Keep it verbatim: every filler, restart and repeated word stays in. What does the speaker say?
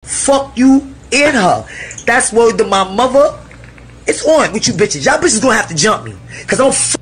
Fuck you in her. That's word to my mother. It's on with you bitches. Y'all bitches gonna have to jump me. Cause I'm f